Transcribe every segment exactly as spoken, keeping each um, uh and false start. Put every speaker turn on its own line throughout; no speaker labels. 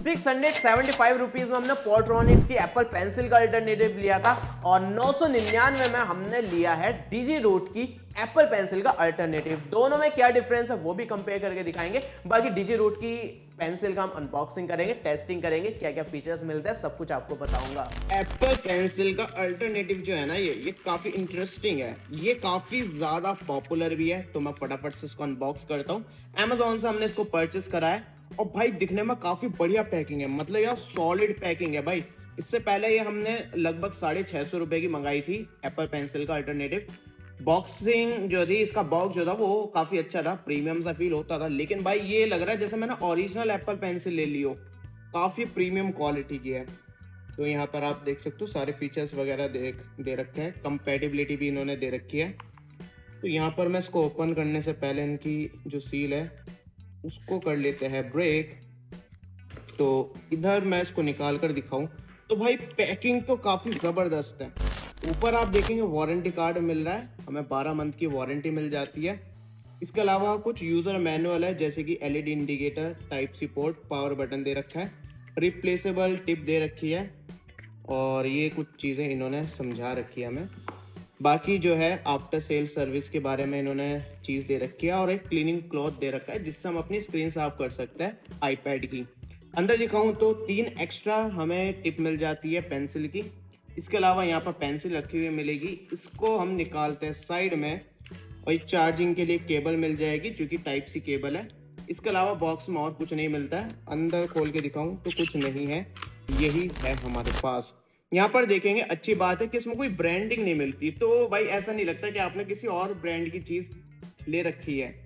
Six hundred seventy five rupees में हमने पोर्ट्रॉनिक्स की एप्पल पेंसिल का अल्टरनेटिव लिया था और नौ सौ निन्यानवे में हमने लिया है डीजी रूट की एप्पल पेंसिल का अल्टरनेटिव। दोनों में क्या डिफरेंस है वो भी कंपेयर करके दिखाएंगे। बाकी डीजी रूट की पेंसिल का हम अनबॉक्सिंग करेंगे, टेस्टिंग करेंगे, क्या क्या फीचर्स मिलते हैं सब कुछ आपको बताऊंगा।
एप्पल पेंसिल का अल्टरनेटिव जो है ना ये ये काफी इंटरेस्टिंग है, ये काफी ज्यादा पॉपुलर भी है। तो मैं फटाफट से इसको अनबॉक्स करता हूँ। Amazon से हमने इसको परचेस करा है और भाई दिखने में काफी बढ़िया पैकिंग है, मतलब यार सॉलिड पैकिंग है भाई। इससे पहले ये हमने लगभग साढ़े छह सौ रुपए की मंगाई थी एप्पल पेंसिल का अल्टरनेटिव। बॉक्सिंग जो थी, इसका बॉक्स जो था वो काफी अच्छा था, प्रीमियम सा फील होता था। लेकिन भाई ये लग रहा है जैसे मैंने ओरिजिनल एप्पल पेंसिल ले ली हो, काफी प्रीमियम क्वालिटी की है। तो यहाँ पर आप देख सकते हो सारे फीचर्स वगैरह देख दे रखे हैं, कंपैटिबिलिटी भी इन्होंने दे रखी है। तो यहाँ पर मैं इसको ओपन करने से पहले इनकी जो सील है उसको कर लेते हैं ब्रेक। तो इधर मैं इसको निकाल कर दिखाऊं तो भाई पैकिंग तो काफ़ी ज़बरदस्त है। ऊपर आप देखेंगे वारंटी कार्ड मिल रहा है, हमें बारह मंथ की वारंटी मिल जाती है। इसके अलावा कुछ यूज़र मैनुअल है, जैसे कि LED indicator, type C port, power button दे रखा है, रिप्लेसेबल टिप दे रखी है और ये कुछ चीज़ें इन्होंने समझा रखी है हमें। बाकी जो है आफ्टर सेल सर्विस के बारे में इन्होंने चीज़ दे रखी है और एक क्लीनिंग क्लॉथ दे रखा है जिससे हम अपनी स्क्रीन साफ कर सकते हैं आईपैड की। अंदर दिखाऊं तो तीन एक्स्ट्रा हमें टिप मिल जाती है पेंसिल की। इसके अलावा यहाँ पर पेंसिल रखी हुई मिलेगी, इसको हम निकालते हैं साइड में और एक चार्जिंग के लिए केबल मिल जाएगी जो कि टाइप सी केबल है। इसके अलावा बॉक्स में और कुछ नहीं मिलता है। अंदर खोल के दिखाऊं तो कुछ नहीं है, यही है हमारे पास। यहाँ पर देखेंगे अच्छी बात है कि इसमें कोई ब्रांडिंग नहीं मिलती, तो भाई ऐसा नहीं लगता कि आपने किसी और ब्रांड की चीज ले रखी है।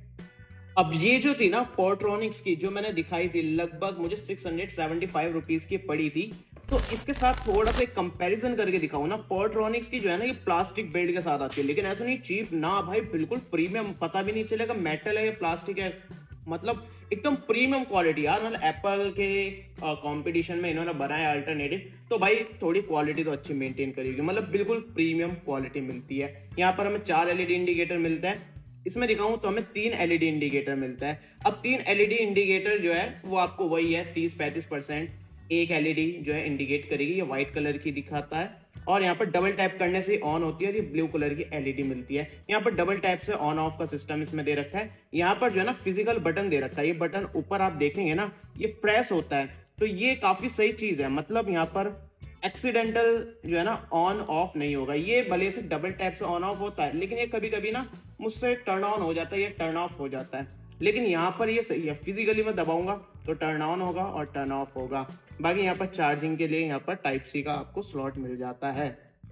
अब ये जो थी ना पोर्ट्रॉनिक्स की जो मैंने दिखाई थी, लगभग मुझे six hundred seventy five rupees की पड़ी थी। तो इसके साथ थोड़ा सा कंपैरिजन करके दिखाऊं ना, पोर्ट्रॉनिक्स की जो है ना ये प्लास्टिक बेल्ट के साथ आती है, लेकिन ऐसा नहीं चीप ना भाई, बिल्कुल प्रीमियम, पता भी नहीं चलेगा मेटल है या प्लास्टिक है, मतलब एकदम प्रीमियम क्वालिटी यार। मतलब एप्पल के कंपटीशन में इन्होंने बनाया अल्टरनेटिव, तो भाई थोड़ी क्वालिटी तो अच्छी मेंटेन करेगी, मतलब बिल्कुल प्रीमियम क्वालिटी मिलती है। यहाँ पर हमें चार एलईडी इंडिकेटर मिलता है, इसमें दिखाऊं तो हमें तीन एलईडी इंडिकेटर मिलता है। अब तीन एलईडी इंडिकेटर जो है वो आपको वही है तीस पैंतीस परसेंट एक एलईडी जो है इंडिकेट करेगी, ये व्हाइट कलर की दिखाता है और यहाँ पर डबल टैप करने से ऑन होती है, ये ब्लू कलर की एलईडी मिलती है। यहाँ पर डबल टैप से ऑन ऑफ का सिस्टम इसमें दे रखा है। यहाँ पर जो है ना फिजिकल बटन दे रखा है, ये बटन ऊपर आप देखेंगे ना ये प्रेस होता है, तो ये काफी सही चीज है। मतलब यहाँ पर एक्सीडेंटल जो है ना ऑन ऑफ नहीं होगा, ये भले से डबल टैप से ऑन ऑफ होता है लेकिन ये कभी कभी ना मुझसे टर्न ऑन हो जाता है, ये टर्न ऑफ हो जाता है, लेकिन यहाँ पर ये सही है, फिजिकली मैं दबाऊंगा तो टर्न ऑन होगा और टर्न ऑफ होगा। बाकी यहाँ पर चार्जिंग के लिए यहाँ पर टाइप सी का आपको स्लॉट मिल जाता है।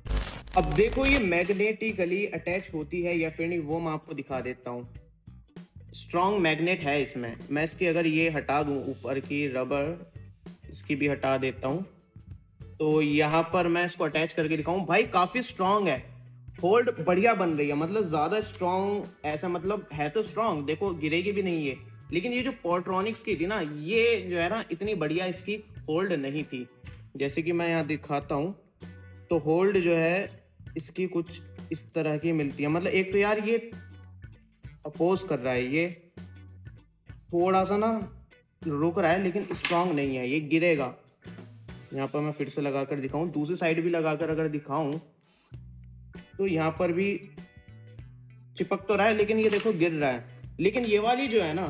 अब देखो ये मैग्नेटिकली अटैच होती है या फिर नहीं वो मैं आपको दिखा देता हूँ। स्ट्रॉन्ग मैग्नेट है इसमें, मैं इसकी अगर ये हटा दूँ ऊपर की रबर, इसकी भी हटा देता हूँ, तो यहाँ पर मैं इसको अटैच करके दिखाऊं, भाई काफी स्ट्रॉन्ग है, होल्ड बढ़िया बन रही है, मतलब ज्यादा स्ट्रॉन्ग ऐसा मतलब है तो स्ट्रॉन्ग, देखो गिरेगी भी नहीं ये। लेकिन ये जो पोर्ट्रॉनिक्स की थी ना ये जो है ना इतनी बढ़िया इसकी होल्ड नहीं थी। जैसे कि मैं यहाँ दिखाता हूँ तो होल्ड जो है इसकी कुछ इस तरह की मिलती है, मतलब एक तो यार ये अपोज कर रहा है, ये थोड़ा सा ना रुक रहा है लेकिन स्ट्रॉन्ग नहीं है, ये गिरेगा। यहाँ पर मैं फिर से लगाकर दिखाऊं, दूसरी साइड भी लगाकर अगर दिखाऊं तो यहाँ पर भी चिपक तो रहा है लेकिन ये देखो गिर रहा है। लेकिन ये वाली जो है ना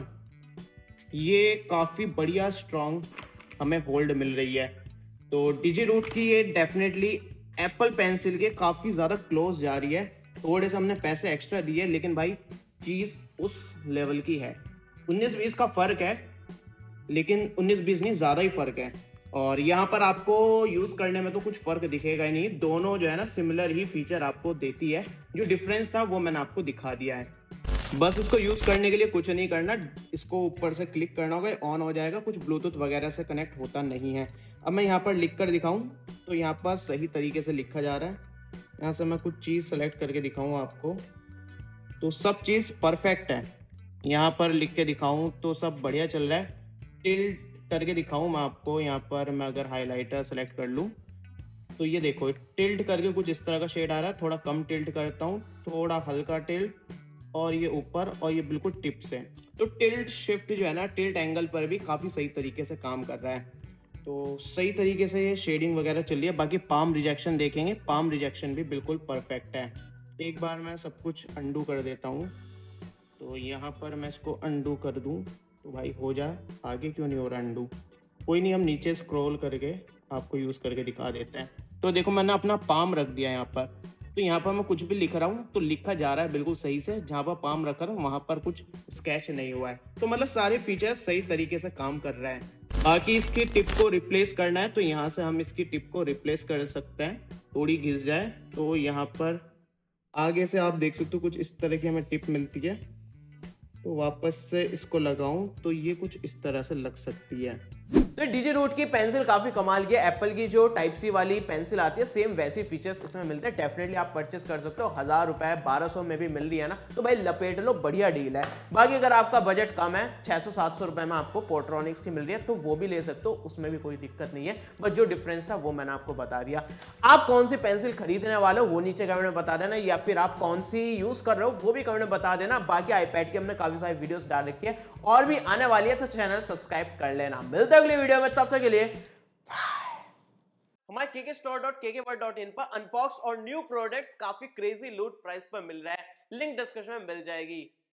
ये काफी बढ़िया स्ट्रॉन्ग हमें होल्ड मिल रही है। तो डीजी रूट की ये डेफिनेटली एप्पल पेंसिल के काफी ज्यादा क्लोज जा रही है। थोड़े से हमने पैसे एक्स्ट्रा दिए लेकिन भाई चीज उस लेवल की है। उन्नीस बीस का फर्क है, लेकिन उन्नीस बीस नहीं ज्यादा ही फर्क है। और यहाँ पर आपको यूज करने में तो कुछ फर्क दिखेगा ही नहीं, दोनों जो है ना सिमिलर ही फीचर आपको देती है। जो डिफरेंस था वो मैंने आपको दिखा दिया है। बस इसको यूज करने के लिए कुछ नहीं करना, इसको ऊपर से क्लिक करना होगा, ऑन हो जाएगा, कुछ ब्लूटूथ वगैरह से कनेक्ट होता नहीं है। अब मैं यहाँ पर लिख कर दिखाऊं तो यहाँ पर सही तरीके से लिखा जा रहा है। यहाँ से मैं कुछ चीज़ सेलेक्ट करके दिखाऊँ आपको तो सब चीज़ परफेक्ट है। यहाँ पर लिख के दिखाऊँ तो सब बढ़िया चल रहा है। टिल्ट करके दिखाऊं मैं आपको, यहाँ पर मैं अगर हाइलाइटर सेलेक्ट कर लूँ तो ये देखो टिल्ट करके कुछ इस तरह का शेड आ रहा है। थोड़ा कम टिल्ट करता हूँ, थोड़ा हल्का टिल्ट, और ये ऊपर, और ये बिल्कुल टिप से। तो टिल्ट शिफ्ट जो है ना टिल्ट एंगल पर भी काफ़ी सही तरीके से काम कर रहा है। तो सही तरीके से ये शेडिंग वगैरह चल रही है। बाकी पाम रिजेक्शन देखेंगे, पाम रिजेक्शन भी बिल्कुल परफेक्ट है। एक बार मैं सब कुछ अंडू कर देता हूँ। तो यहाँ पर मैं इसको अंडू कर दूँ तो भाई हो जाए। आगे क्यों नहीं हो रहा अंडू? कोई नहीं, हम नीचे स्क्रॉल करके आपको यूज़ करके दिखा देते हैं। तो देखो मैंने अपना पाम रख दिया यहाँ पर। तो यहाँ पर मैं कुछ भी लिख रहा हूँ तो लिखा जा रहा है बिल्कुल सही से। जहाँ पर पाम रखा था वहाँ पर कुछ स्केच नहीं हुआ है। तो मतलब सारे फीचर्स सही तरीके से काम कर रहे हैं। बाकी इसकी टिप को रिप्लेस करना है तो यहाँ से हम इसकी टिप को रिप्लेस कर सकते हैं। थोड़ी घिस जाए तो यहाँ पर आगे से आप देख सकते हो कुछ इस तरह की हमें टिप मिलती है। तो वापस से इसको लगाऊं तो ये कुछ इस तरह से लग सकती है।
तो डीजी रूट की पेंसिल काफी कमाल की है। एप्पल की जो टाइप सी वाली पेंसिल आती है सेम वैसे फीचर्स इसमें मिलते हैं। डेफिनेटली आप परचेस कर सकते हो। हजार रुपए बारह सौ में भी मिल रही है ना, तो भाई लपेट लो, बढ़िया डील है। बाकी अगर आपका बजट कम है, छह सौ सात सौ रुपए में आपको पोर्ट्रॉनिक्स की मिल रही है, तो वो भी ले सकते हो, उसमें भी कोई दिक्कत नहीं है। बस जो डिफरेंस था वो मैंने आपको बता दिया। आप कौन सी पेंसिल खरीदने वाले हो वो नीचे कमेंट में बता देना, या फिर आप कौन सी यूज कर रहे हो वो भी कमेंट में बता देना। बाकी आईपैड की हमने काफी सारी वीडियोस डाल रखी है और भी आने वाली है, तो चैनल सब्सक्राइब कर लेना। मिलते हैं अगली वीडियो में, तब तक के लिए हमारे के के स्टोर डॉट के के वर्ल्ड डॉट इन पर अनबॉक्स और न्यू प्रोडक्ट्स काफी क्रेजी लूट प्राइस पर मिल रहा है। लिंक डिस्क्रिप्शन में मिल जाएगी।